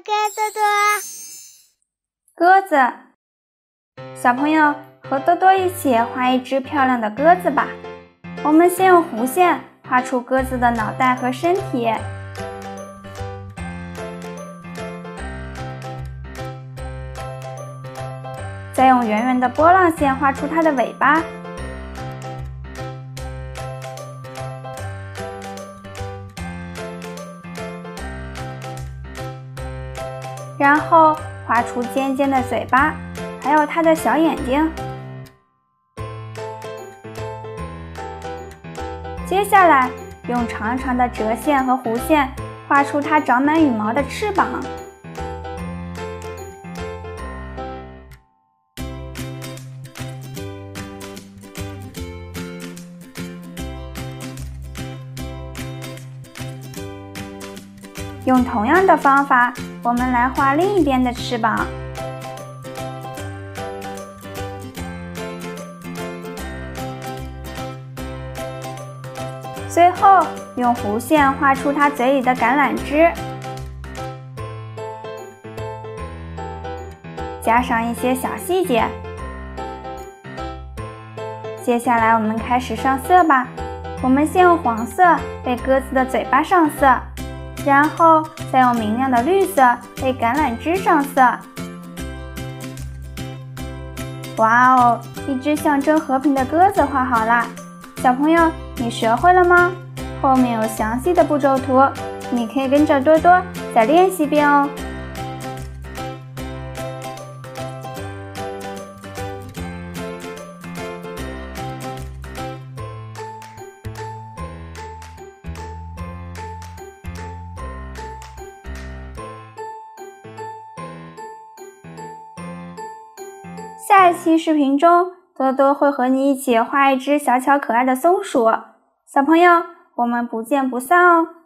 哥多多。 鸽子，小朋友和多多一起画一只漂亮的鸽子吧。我们先用弧线画出鸽子的脑袋和身体，再用圆圆的波浪线画出它的尾巴。然后画出尖尖的嘴巴，还有它的小眼睛。接下来用长长的折线和弧线画出它长满羽毛的翅膀。用同样的方法，我们来画另一边的翅膀。最后用弧线画出它嘴里的橄榄枝，加上一些小细节。接下来我们开始上色吧。我们先用黄色为鸽子的嘴巴上色，然后再用明亮的绿色为橄榄枝上色。哇哦，一只象征和平的鸽子画好了。小朋友，你学会了吗？后面有详细的步骤图，你可以跟着多多再练习一遍哦。下一期视频中，多多会和你一起画一只小巧可爱的松鼠。小朋友，我们不见不散哦！